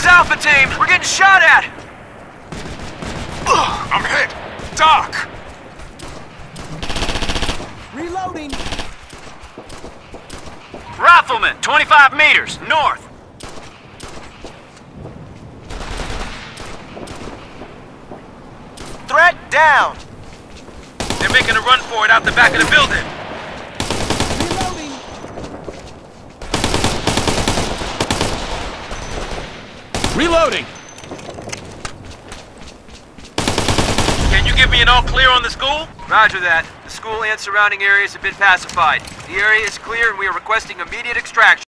Alpha Team! We're getting shot at! I'm hit! Doc! Reloading! Rifleman, 25 meters, north. Threat down! They're making a run for it out the back of the building. Reloading! Can you give me an all clear on the school? Roger that. The school and surrounding areas have been pacified. The area is clear and we are requesting immediate extraction.